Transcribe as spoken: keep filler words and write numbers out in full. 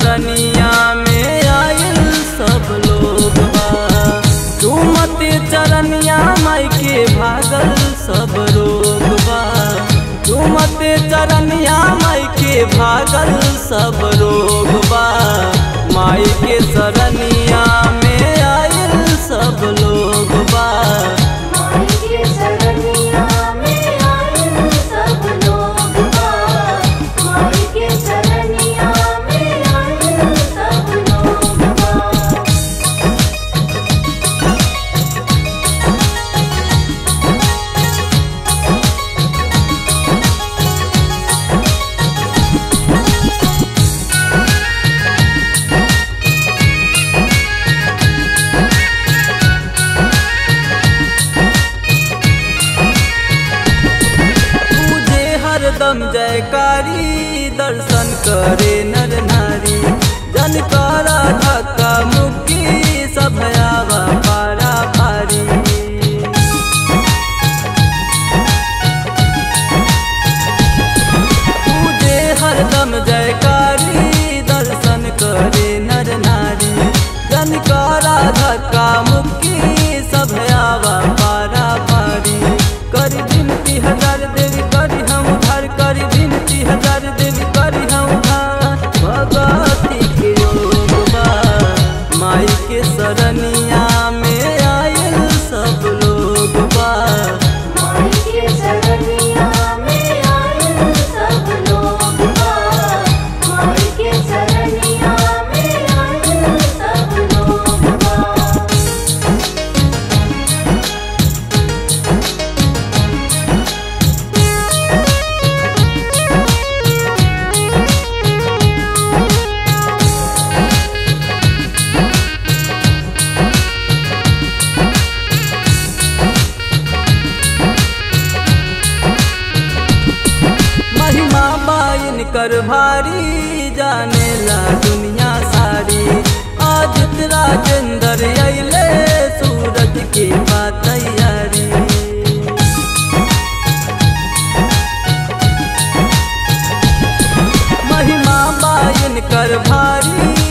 सरनिया में आयल सब लोग बा। झूमते चरनिया माई के भागल सब रोग बा। झूमते चरनिया माई के भागल सब रोग बा। माई के सरनिया में आयल सब लोग बा। माई के सरनिया में आयल सब लोग बा। माई के सरनिया में आयल सब लोग बा। हरदम जयकारी दर्शन करे नर नारी। जन करा धक्का मुक्की सब आवा पारा पारी। पूजे हरदम जयकारी दर्शन करे नर नारी। जन करा धक्का मुक्की सब आवा पारा पारी। करी विनती हजार देवी करी हम उधार। करी विनती हजार देवी करी हम उधार। भगवती के योग बा। माई के सरनिया में आयल सब लोग बा। माई के सरनिया में आयल सब लोग बा। माई के सरनिया में आयल सब लोग बा। महिमा बाइन कर भारी जाने ला दुनिया सारी। आज राजेंद्र अइले सूरज के बात तैयारी। महिमा बाइन कर भारी